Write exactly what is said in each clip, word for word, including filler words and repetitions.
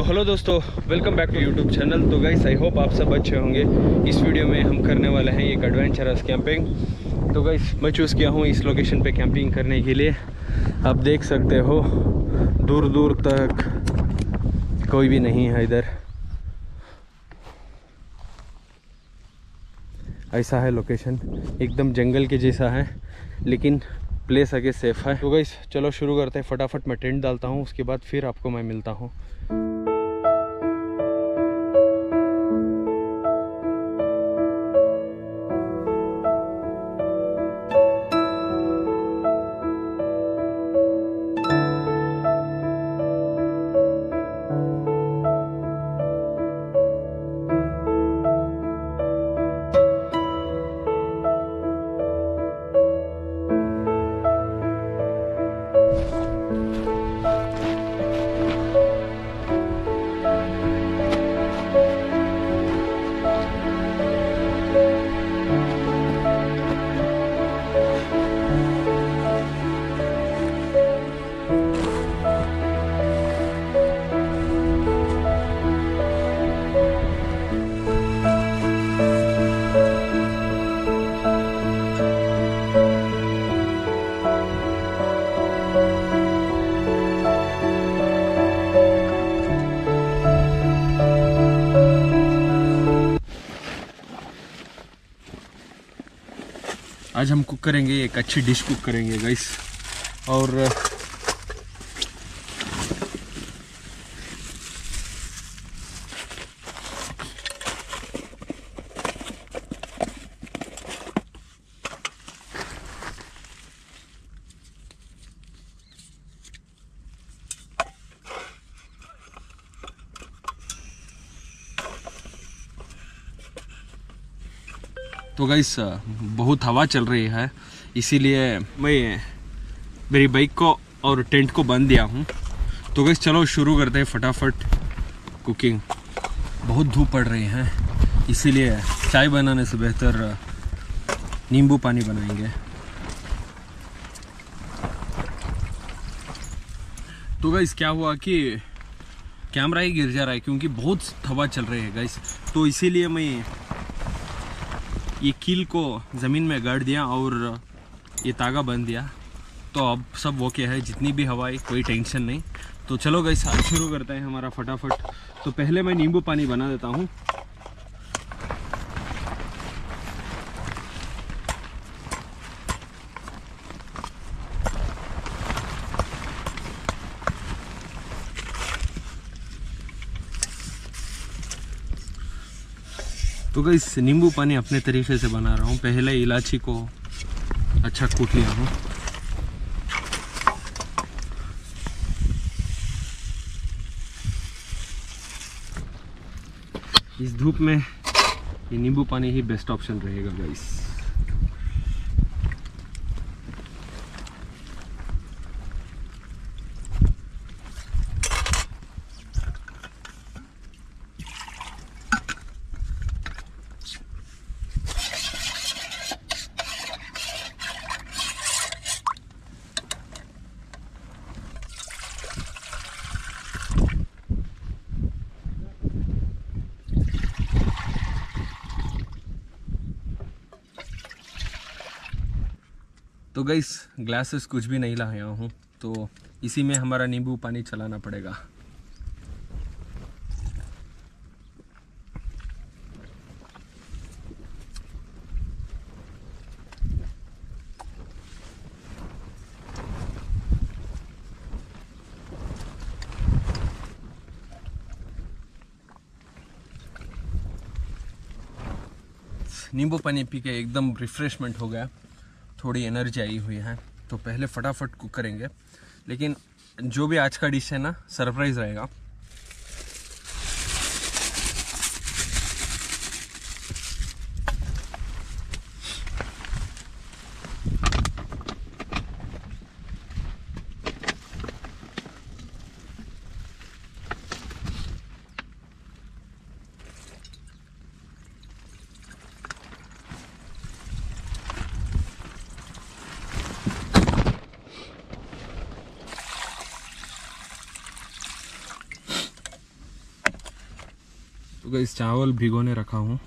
Hello दोस्तों, welcome back to YouTube channel. तो guys I hope आप सब अच्छे होंगे। इस वीडियो में हम करने वाले हैं एक एडवेंचरस कैंपिंग। तो गाइस मैं चूज़ किया हूँ इस लोकेशन पे कैंपिंग करने के लिए। आप देख सकते हो दूर दूर तक कोई भी नहीं है इधर। ऐसा है लोकेशन, एकदम जंगल के जैसा है, लेकिन प्लेस आगे सेफ है। तो गाइस चलो शुरू करते हैं। फटाफट मैं टेंट डालता हूँ, उसके बाद फिर आपको मैं मिलता हूँ। आज हम कुक करेंगे, एक अच्छी डिश कुक करेंगे गाइस। और तो गाइस बहुत हवा चल रही है, इसीलिए मैं मेरी बाइक को और टेंट को बंद दिया हूँ। तो गाइस चलो शुरू करते हैं फटाफट कुकिंग। बहुत धूप पड़ रही है, इसीलिए चाय बनाने से बेहतर नींबू पानी बनाएंगे। तो गाइस क्या हुआ कि कैमरा ही गिर जा रहा है क्योंकि बहुत हवा चल रही है गाइस। तो इसीलिए मैं ये कील को ज़मीन में गाड़ दिया और ये तागा बंद दिया। तो अब सब ओके है, जितनी भी हवा है कोई टेंशन नहीं। तो चलो गाइस आज शुरू करते हैं हमारा फटाफट। तो पहले मैं नींबू पानी बना देता हूँ। तो गाइस नींबू पानी अपने तरीके से बना रहा हूँ। पहले इलायची को अच्छा कूट लिया हूँ। इस धूप में ये नींबू पानी ही बेस्ट ऑप्शन रहेगा गाइस। तो गाइस ग्लासेस कुछ भी नहीं लाया हूँ, तो इसी में हमारा नींबू पानी चलाना पड़ेगा। नींबू पानी पी के एकदम रिफ्रेशमेंट हो गया, थोड़ी एनर्जी आई हुई है। तो पहले फटाफट कुक करेंगे, लेकिन जो भी आज का डिश है ना सरप्राइज रहेगा। तो गाइस चावल भिगोने रखा हूँ।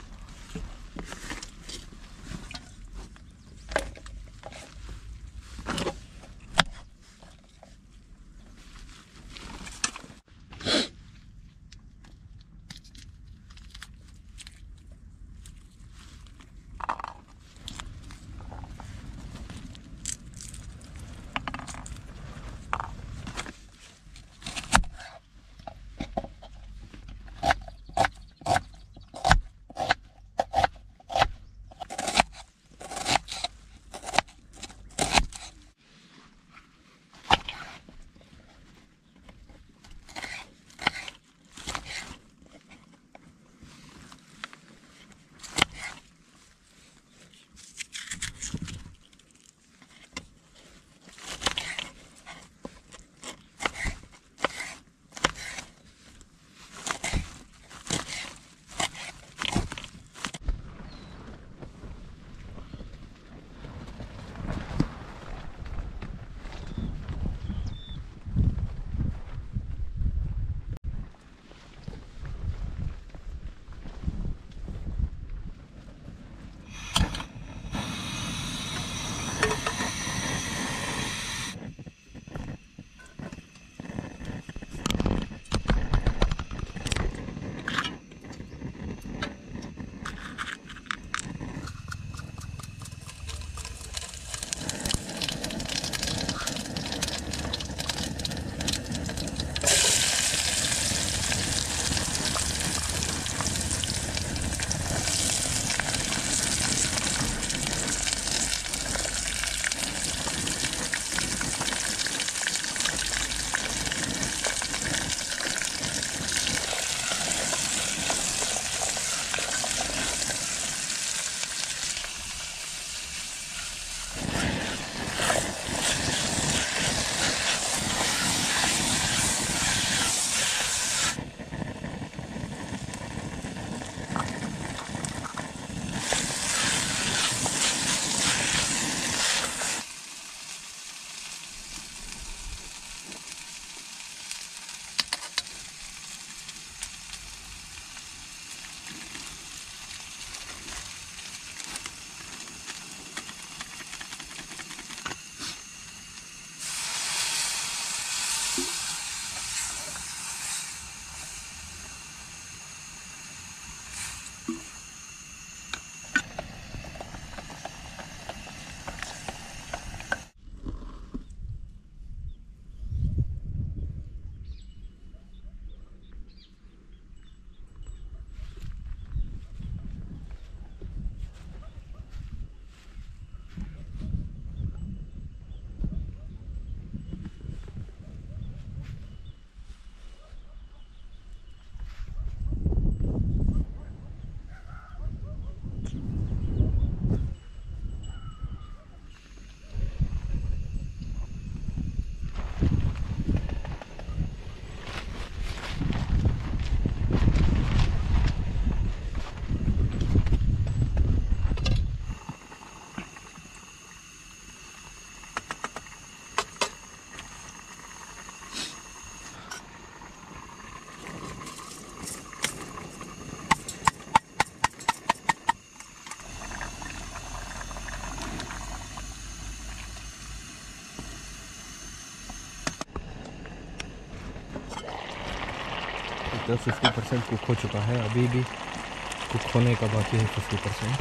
तो फिफ्टी परसेंट कुक हो चुका है, अभी भी कुक होने का बाकी है फिफ्टी परसेंट।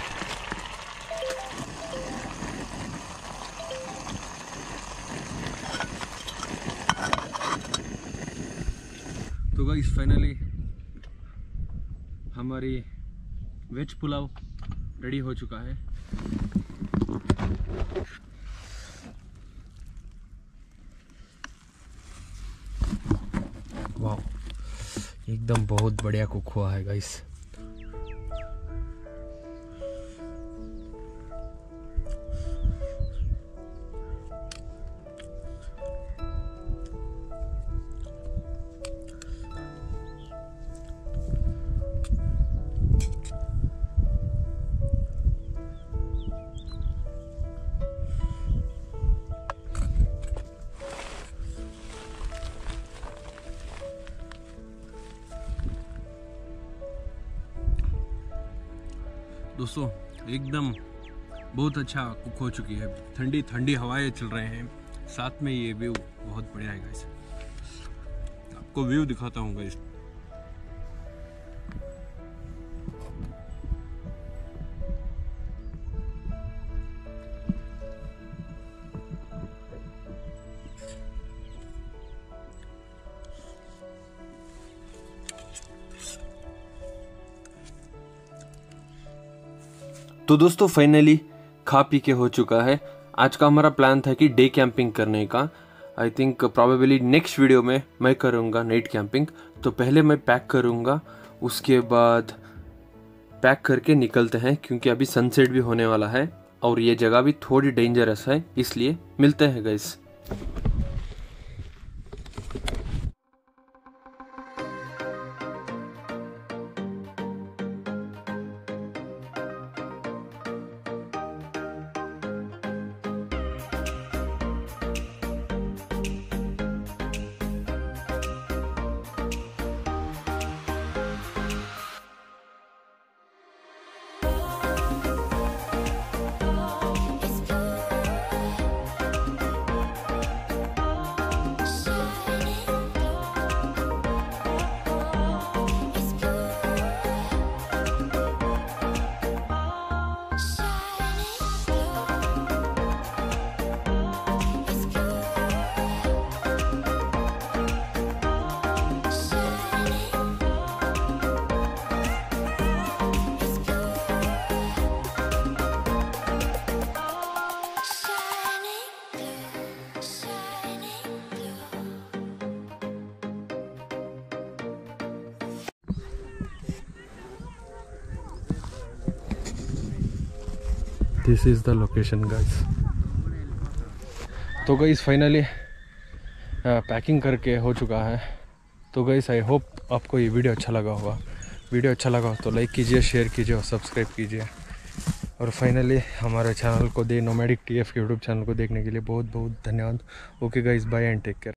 तो गाइस फाइनली हमारी वेज पुलाव रेडी हो चुका है। वाह, एकदम बहुत बढ़िया कुक हुआ है गाइस। दोस्तों एकदम बहुत अच्छा कुक हो चुकी है, ठंडी ठंडी हवाएं चल रहे हैं, साथ में ये व्यू बहुत बढ़िया है गाइस। आपको व्यू दिखाता हूँ गाइस। तो दोस्तों फाइनली खा पी के हो चुका है। आज का हमारा प्लान था कि डे कैंपिंग करने का। I think probably next video में मैं करूँगा नाइट कैंपिंग। तो पहले मैं पैक करूँगा, उसके बाद पैक करके निकलते हैं, क्योंकि अभी सनसेट भी होने वाला है और ये जगह भी थोड़ी डेंजरस है, इसलिए मिलते हैं guys. This is the location guys. तो गाइस फाइनली पैकिंग करके हो चुका है। तो गाइस आई होप आपको ये वीडियो अच्छा लगा होगा। वीडियो अच्छा लगा हो तो लाइक कीजिए, शेयर कीजिए और सब्सक्राइब कीजिए। और फाइनली हमारे चैनल को दे नोमैडिक टीएफ के यूट्यूब चैनल को देखने के लिए बहुत बहुत धन्यवाद। Okay guys, bye and take care.